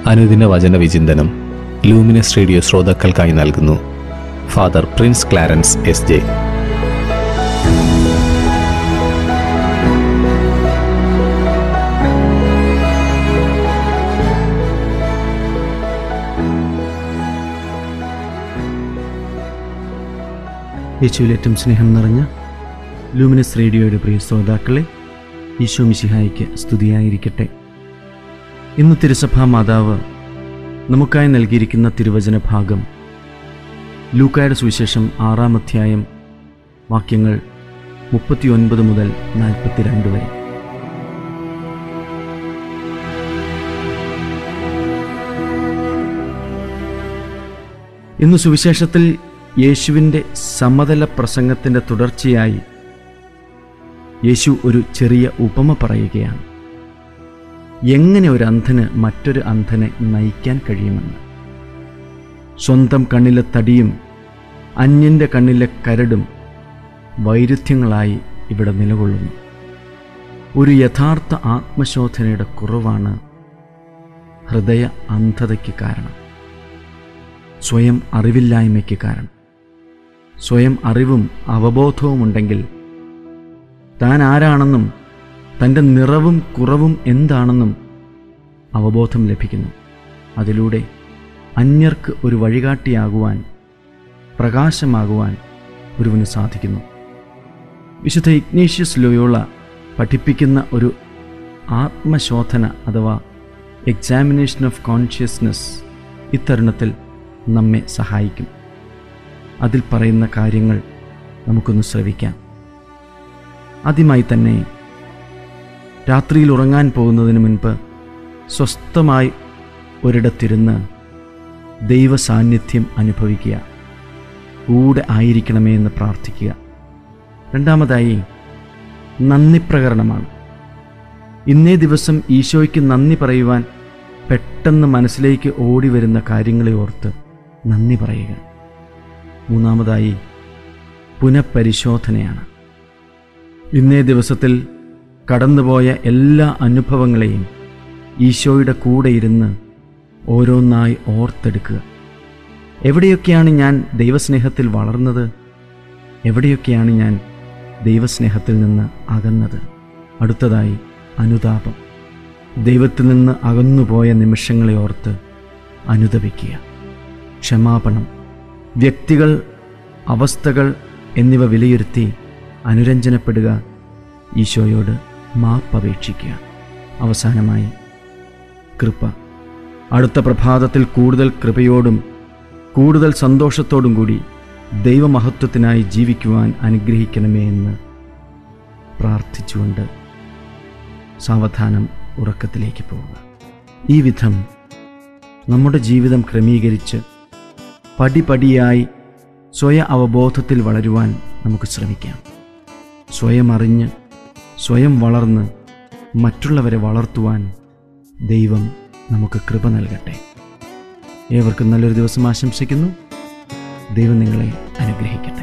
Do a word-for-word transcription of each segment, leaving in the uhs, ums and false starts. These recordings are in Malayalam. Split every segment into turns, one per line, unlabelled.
അനുദിന വചന വിചിന്തനം ലൂമിനസ് റേഡിയോ ശ്രോതാക്കൾക്കായി നൽകുന്നു father Prince Clarence S J.
യേശുവിലേറ്റവും സ്നേഹം നിറഞ്ഞ ലൂമിനസ് റേഡിയോയുടെ പ്രിയ ശ്രോതാക്കളെ, ഈശോ മിശിഹായ്ക്ക് സ്തുതിയായിരിക്കട്ടെ. ഇന്ന് തിരുസഭാ മാതാവ് നമുക്കായി നൽകിയിരിക്കുന്ന തിരുവചന ഭാഗം ലൂക്കായുടെ സുവിശേഷം ആറാം അധ്യായം വാക്യങ്ങൾ മുപ്പത്തി ഒൻപത് മുതൽ നാൽപ്പത്തിരണ്ട് വരെ. ഇന്ന് സുവിശേഷത്തിൽ യേശുവിൻ്റെ സമതല പ്രസംഗത്തിൻ്റെ തുടർച്ചയായി യേശു ഒരു ചെറിയ ഉപമ പറയുകയാണ്. എങ്ങനെ ഒരു അന്ധന് മറ്റൊരു അന്ധനെ നയിക്കാൻ കഴിയുമെന്ന്. സ്വന്തം കണ്ണിലെ തടിയും അന്യൻ്റെ കണ്ണിലെ കരടും വൈരുദ്ധ്യങ്ങളായി ഇവിടെ നിലകൊള്ളുന്നു. ഒരു യഥാർത്ഥ ആത്മശോധനയുടെ കുറവാണ് ഹൃദയ അന്ധതയ്ക്ക് കാരണം, സ്വയം അറിവില്ലായ്മയ്ക്ക് കാരണം. സ്വയം അറിവും അവബോധവും ഉണ്ടെങ്കിൽ താൻ ആരാണെന്നും തൻ്റെ നിറവും കുറവും എന്താണെന്നും അവബോധം ലഭിക്കുന്നു. അതിലൂടെ അന്യർക്ക് ഒരു വഴികാട്ടിയാകുവാൻ, പ്രകാശമാകുവാൻ ഒരുവന് സാധിക്കുന്നു. വിശുദ്ധ ഇഗ്നേഷ്യസ് ലോയോള പഠിപ്പിക്കുന്ന ഒരു ആത്മശോധന അഥവാ എക്സാമിനേഷൻ ഓഫ് കോൺഷ്യസ്നസ് ഇത്തരുണത്തിൽ നമ്മെ സഹായിക്കും. അതിൽ പറയുന്ന കാര്യങ്ങൾ നമുക്കൊന്ന് ശ്രവിക്കാം. ആദ്യമായി തന്നെ രാത്രിയിൽ ഉറങ്ങാൻ പോകുന്നതിന് മുൻപ് സ്വസ്ഥമായി ഒരിടത്തിരുന്ന് ദൈവ സാന്നിധ്യം അനുഭവിക്കുക, കൂടെ ആയിരിക്കണമേ എന്ന് പ്രാർത്ഥിക്കുക. രണ്ടാമതായി നന്ദി പ്രകരണമാണ്. ഇന്നേ ദിവസം ഈശോയ്ക്ക് നന്ദി പറയുവാൻ പെട്ടെന്ന് മനസ്സിലേക്ക് ഓടി വരുന്ന കാര്യങ്ങളെ ഓർത്ത് നന്ദി പറയുക. മൂന്നാമതായി പുനഃപരിശോധനയാണ്. ഇന്നേ ദിവസത്തിൽ കടന്നുപോയ എല്ലാ അനുഭവങ്ങളെയും ഈശോയുടെ കൂടെ ഇരുന്ന് ഓരോന്നായി ഓർത്തെടുക്കുക. എവിടെയൊക്കെയാണ് ഞാൻ ദൈവസ്നേഹത്തിൽ വളർന്നത്? എവിടെയൊക്കെയാണ് ഞാൻ ദൈവസ്നേഹത്തിൽ നിന്ന് അകന്നത്? അടുത്തതായി അനുതാപം. ദൈവത്തിൽ നിന്ന് അകന്നുപോയ നിമിഷങ്ങളെ ഓർത്ത് അനുതപിക്കുക. ക്ഷമാപണം. വ്യക്തികൾ, അവസ്ഥകൾ എന്നിവ വിലയിരുത്തി അനുരഞ്ജനപ്പെടുക. ഈശോയോട് മാപ്പപേക്ഷിക്കുക. അവസാനമായി കൃപ. അടുത്ത പ്രഭാതത്തിൽ കൂടുതൽ കൃപയോടും കൂടുതൽ സന്തോഷത്തോടും കൂടി ദൈവമഹത്വത്തിനായി ജീവിക്കുവാൻ അനുഗ്രഹിക്കണമേ എന്ന് പ്രാർത്ഥിച്ചുകൊണ്ട് സാവധാനം ഉറക്കത്തിലേക്ക് പോവുക. ഈ വിധം നമ്മുടെ ജീവിതം ക്രമീകരിച്ച് പടിപടിയായി സ്വയ അവബോധത്തിൽ വളരുവാൻ നമുക്ക് ശ്രമിക്കാം. സ്വയം അറിഞ്ഞ് സ്വയം വളർന്ന് മറ്റുള്ളവരെ വളർത്തുവാൻ ദൈവം നമുക്ക് കൃപ നൽകട്ടെ. ഏവർക്കും നല്ലൊരു ദിവസം ആശംസിക്കുന്നു. ദൈവം നിങ്ങളെ അനുഗ്രഹിക്കട്ടെ.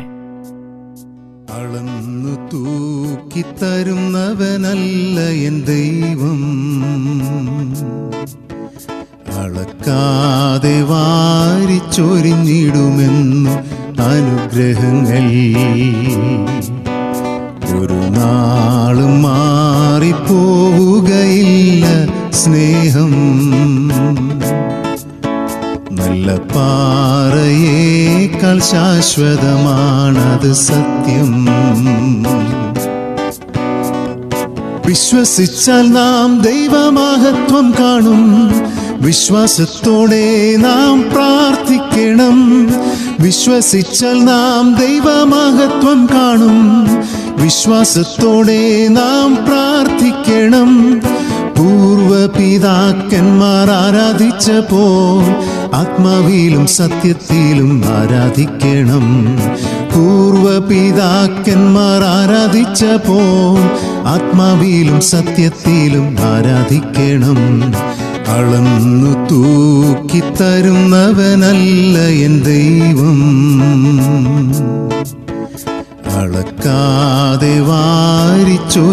അളന്നു തൂക്കിത്തരുന്നവനല്ല എൻ ദൈവം, അളക്കാതെ വാരിച്ചൊരിഞ്ഞിടുമെന്നു അനുഗ്രഹങ്ങൾ. ഒരു നാളും മാറിപ്പോവുകയില്ല സ്നേഹം. നല്ല പാറയേക്കാൾ ശാശ്വതമാണത് സത്യം. വിശ്വസിച്ചാൽ നാം ദൈവമഹത്വം കാണും. വിശ്വാസത്തോടെ നാം പ്രാർത്ഥിക്കണം. വിശ്വസിച്ചാൽ നാം ദൈവമഹത്വം കാണും. വിശ്വാസത്തോടെ നാം പ്രാർത്ഥിക്കണം. പൂർവപിതാക്കന്മാർ ആരാധിച്ചപ്പോൾ ആത്മാവിലും സത്യത്തിലും ആരാധിക്കണം. പൂർവപിതാക്കന്മാർ ആരാധിച്ചപ്പോൾ ആത്മാവിലും സത്യത്തിലും ആരാധിക്കണം. അളന്നു തൂക്കിത്തരുന്നവനല്ല എൻ ദൈവം, അളക്കാതെ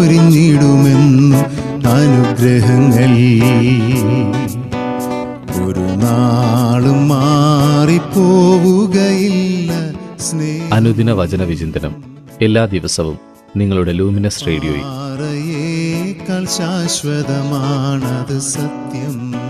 വാരിച്ചൊരിഞ്ഞിടുമെന്നു അനുഗ്രഹങ്ങൾ.
അനുദിന വചന വിചിന്തനം എല്ലാ ദിവസവും നിങ്ങളുടെ ലൂമിനസ് റേഡിയോയിൽ.
പാറയേക്കാൾ ശാശ്വതമാണത് സത്യം.